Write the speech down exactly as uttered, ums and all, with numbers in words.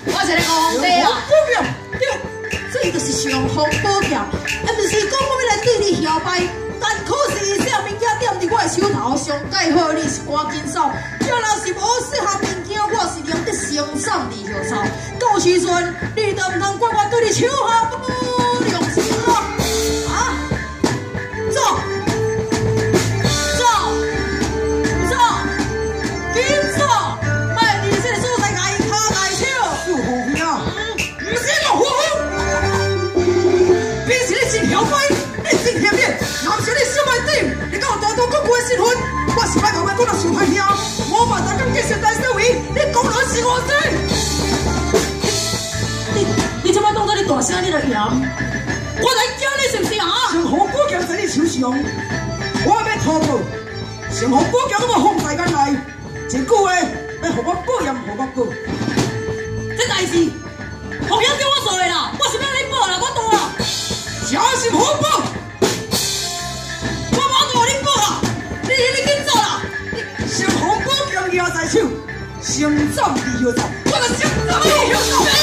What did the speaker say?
我是来讲皇帝啊！ 保剑，对， 这就是上皇宝剑，啊，不是讲我要来对你下拜，但可是啥物件踮伫我的手头上介好，你是赶紧走。要若是无适合物件，我是连得生送你就走。到时阵，你都唔通怪我对你手下不良心咯！啊，走，走，走，紧走！卖你这个所在，挨拍挨手。 是虎兄， 唔是我虎虎，比是你真嚣摆，你真险面，若是你小卖点，你敢有大刀国父的身份？我是摆后面讲到受害兄，我嘛才敢继续在社会，你讲人是我谁？你你这摆当作你大声，你来嫌，我来惊你是不是啊？ 上皇宝剑在你手上，我要逃跑，上皇宝剑都要放在眼内，一句话要互我保也互我保。 这代志，皇兄叫我做的啦，我是要你保啦，我倒啦。 假是皇宝， 我无做你保啦，你你紧走啦！ 上皇宝剑拿在手，先斩地后走， 我就先斩你后走。